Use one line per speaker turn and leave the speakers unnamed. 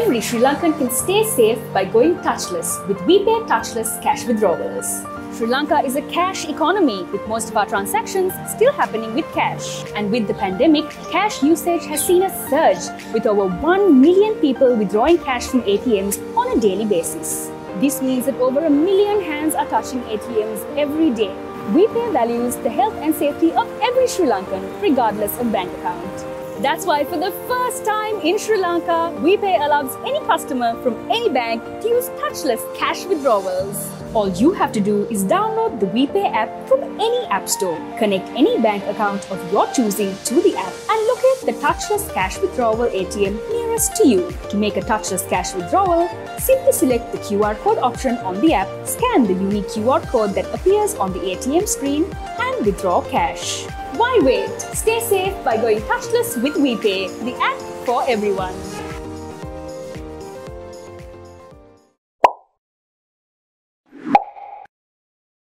Every Sri Lankan can stay safe by going touchless with WePay Touchless Cash Withdrawals. Sri Lanka is a cash economy with most of our transactions still happening with cash. And with the pandemic, cash usage has seen a surge with over 1 million people withdrawing cash from ATMs on a daily basis. This means that over 1 million hands are touching ATMs every day. WePay values the health and safety of every Sri Lankan regardless of bank account. That's why for the first time in Sri Lanka, WePay allows any customer from any bank to use touchless cash withdrawals. All you have to do is download the WePay app from any app store, connect any bank account of your choosing to the app, and locate the touchless cash withdrawal ATM nearest to you. To make a touchless cash withdrawal, simply select the QR code option on the app, scan the unique QR code that appears on the ATM screen, and withdraw cash. Why wait? Stay safe by going touchless with WePay, the app for everyone.